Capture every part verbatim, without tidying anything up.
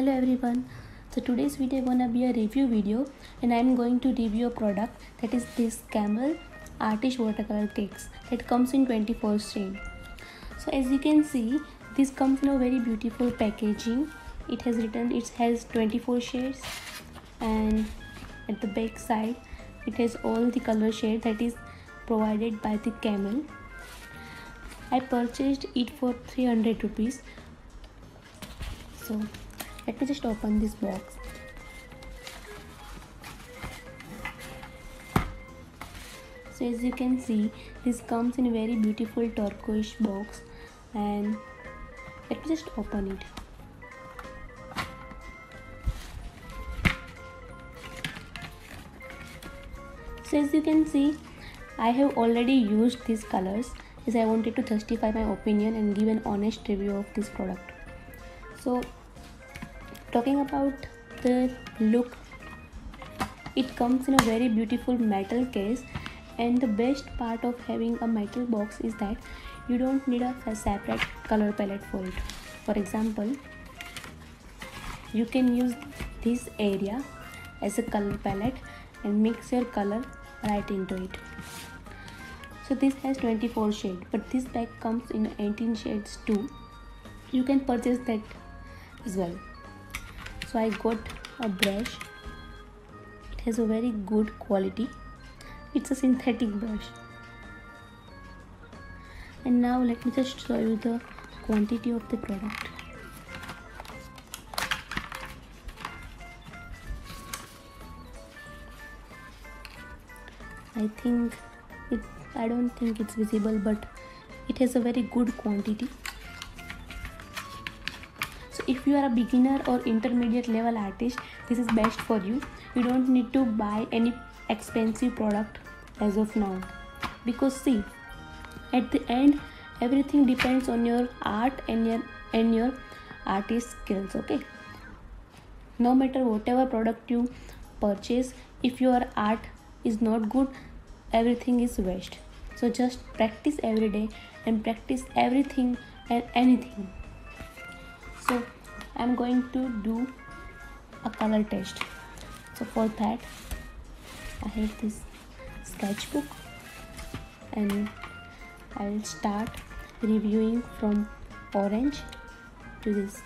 Hello everyone. So today's video gonna be a review video and I'm going to review a product that is this Camel Artist watercolor cakes that comes in twenty-four shade. So as you can see, this comes in a very beautiful packaging. It has written it has twenty-four shades, and at the back side it has all the color shade that is provided by the Camel. I purchased it for three hundred rupees. So let me just open this box. So as you can see, this comes in a very beautiful turquoise box, and let me just open it. So as you can see, I have already used these colors as I wanted to justify my opinion and give an honest review of this product. So talking about the look, it comes in a very beautiful metal case, and the best part of having a metal box is that you don't need a separate color palette for it. For example, you can use this area as a color palette and mix your color right into it. So this has twenty-four shades, but this bag comes in eighteen shades too. You can purchase that as well. So I got a brush. It has a very good quality. It's a synthetic brush. And now let me just show you the quantity of the product. I think it I don't think it's visible, but it has a very good quantity. So if you are a beginner or intermediate level artist, this is best for you. You don't need to buy any expensive product as of now, because see, at the end everything depends on your art and your and your artist skills. Okay, no matter whatever product you purchase, if your art is not good, everything is waste. So just practice every day and practice everything and anything. So I'm going to do a color test. So for that I have this sketchbook, and I will start reviewing from orange to this.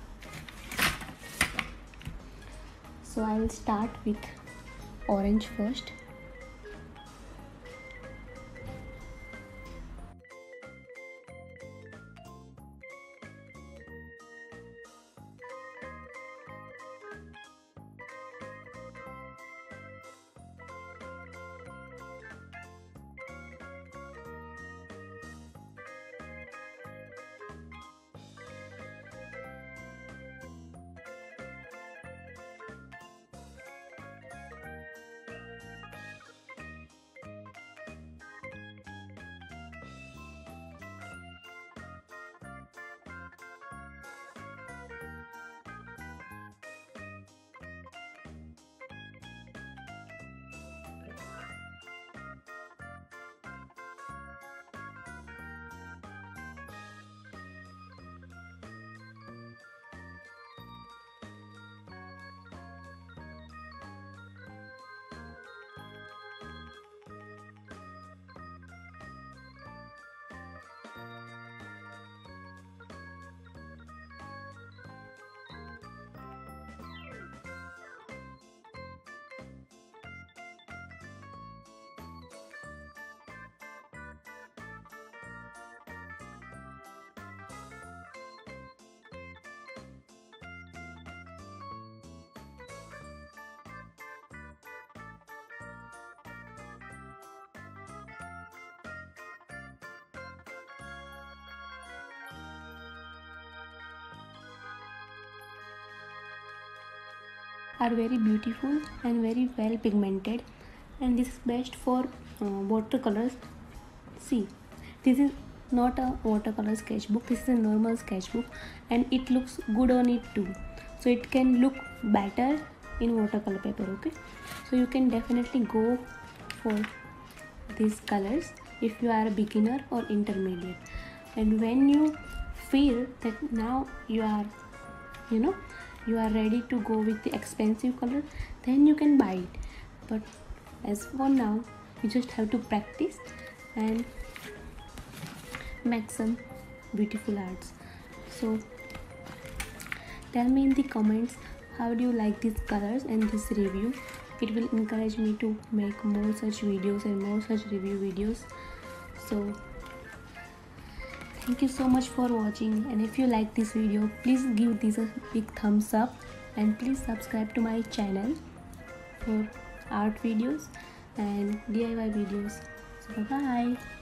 So I will start with orange first. Are very beautiful and very well pigmented, and this is best for uh, watercolors. See, this is not a watercolor sketchbook, this is a normal sketchbook, and it looks good on it too. So it can look better in watercolor paper. Okay, so you can definitely go for these colors if you are a beginner or intermediate. And when you feel that now you are you know you are ready to go with the expensive color, then you can buy it. But as for now, you just have to practice and make some beautiful arts. So tell me in the comments how do you like these colors and this review. It will encourage me to make more such videos and more such review videos. So thank you so much for watching, and if you like this video, please give this a big thumbs up and please subscribe to my channel for art videos and D I Y videos. So bye bye.